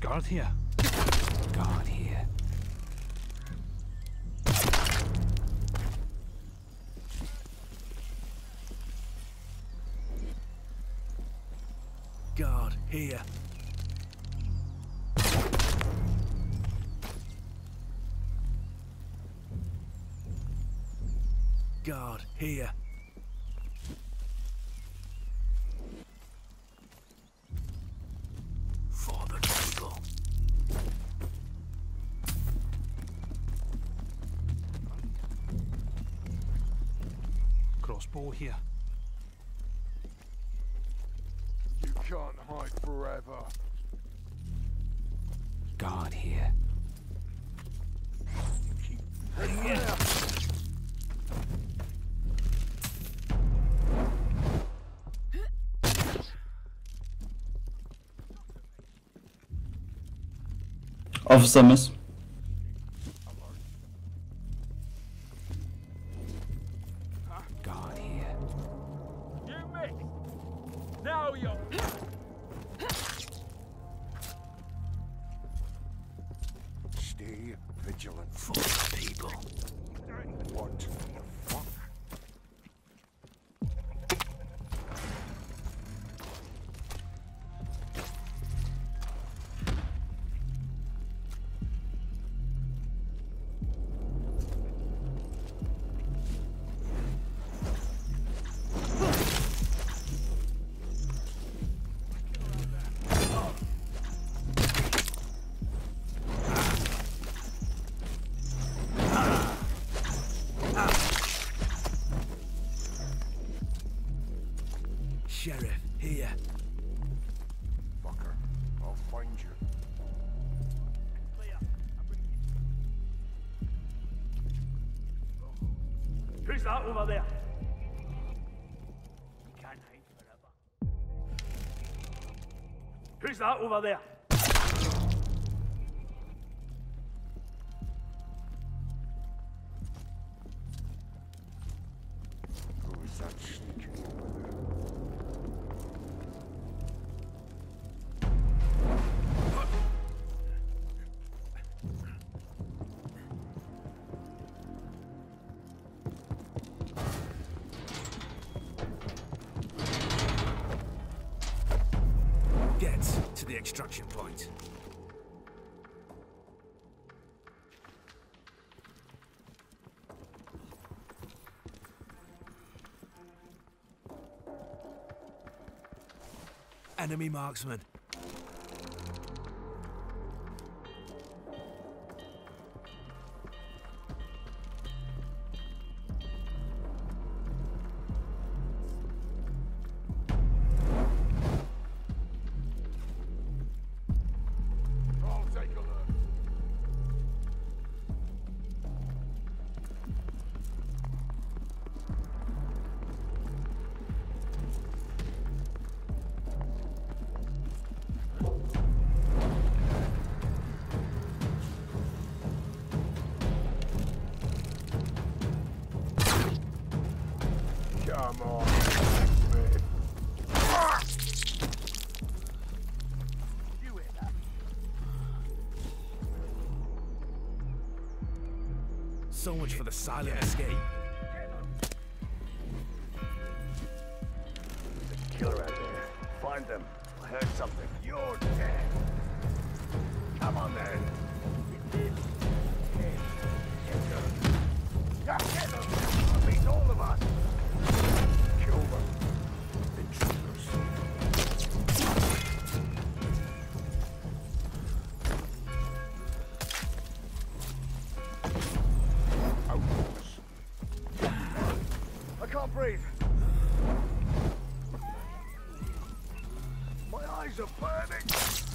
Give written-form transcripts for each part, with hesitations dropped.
Guard here. Guard here. Guard here. Guard here. For the people. Crossbow here. You can't hide forever. Guard here. Officer, miss. Guard here. You mix. Now you're. Stay vigilant For the people. What the fuck? Sheriff here. Fucker, I'll find you. Who's that over there? You can't hide forever. Who's that over there? Who is that sneaking over there? Get to the extraction point. Enemy marksman. I'll take a look. Come on, Smith. You hear that? So much for the silent escape. Killer out there. Find them. I heard something. You're dead. Come on then. Get them. That means all of us. Kill them. Intruders. Outlaws. I can't breathe. My eyes are burning.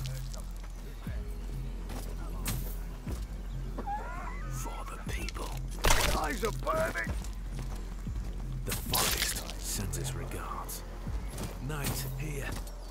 For the people. My eyes are burning. The forest sends its regards. Night here.